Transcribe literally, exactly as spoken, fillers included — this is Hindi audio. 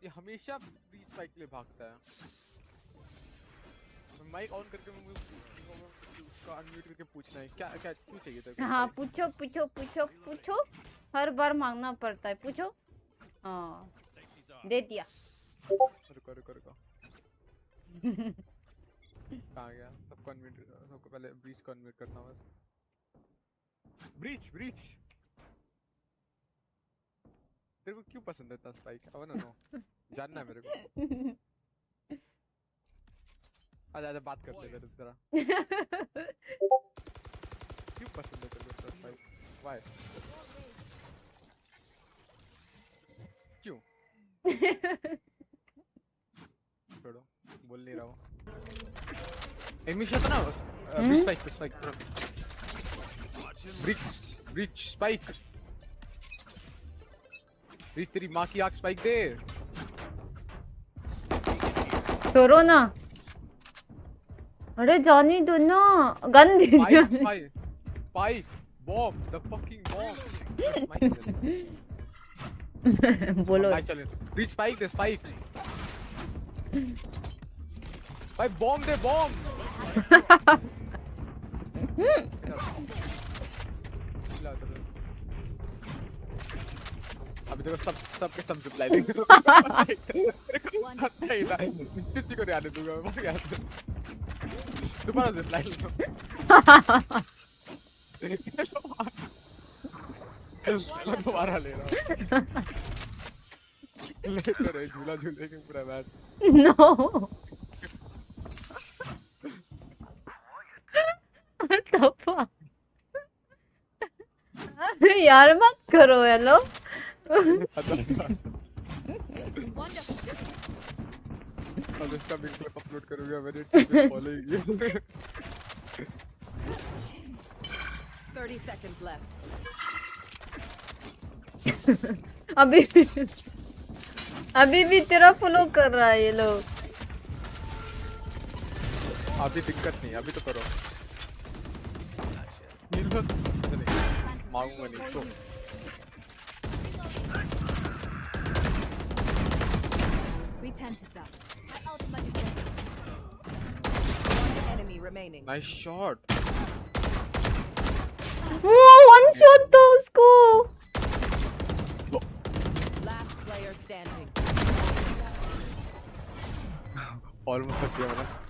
ये हमेशा ब्रीच स्पाइक के लिए भागता है। माइक ऑन करके मैं उसका अनम्यूट करके पूछना है क्या क्या क्यों चाहिए था? हाँ पूछो पूछो पूछो पूछो, हर बार मांगना पड़ता है, पूछो। हाँ दे दिया। रुको रुको रुको कहाँ गया? सबको अनम्यूट, सबको पहले ब्रीच को अनम्यूट करना बस। ब्रीच ब्रीच तेरे को क्यों पसंद है इतना spike? I want to know, जानना है मेरे को। आजा आजा बात कर ले मेरे से जरा। क्यों पसंद है तेरे को इतना स्पाइक? व्हाई? क्यों? छोड़ो, बोल नहीं रहा हूँ। एडमिशन तो ना Breach spike spike Breach Breach spike Breach तेरी माँ की आँख स्पाइक दे। छोड़ो ना, अरे जानी दो ना, गन दे दिया। Spike spike bomb the fucking bomb. बोलो ब्रीच स्पाइक दे स्पाइक भाई, बॉम्ब दे बॉम्ब। अभी देखो सब सब के सब रिप्लाई देंगे। अच्छा ही था, किसी को नहीं आने दूंगा मैं यार। दोबारा रिप्लाई लो। दोबारा ले रहा हूँ। ले तो रहे झूला झूले के पूरा मैच। नो तफा अरे यार मत करो हेलो। अब इसका भी क्लिप अपलोड करूंगा मैंने, teacher following you. thirty seconds left. अभी भी अभी भी तेरा फॉलो कर रहा है ये लोग। अभी दिक्कत नहीं, अभी तो करो। मांगूंगा नहीं तो। Nice shot. वो वन शॉट था उसको। Last player standing. Almost a kill.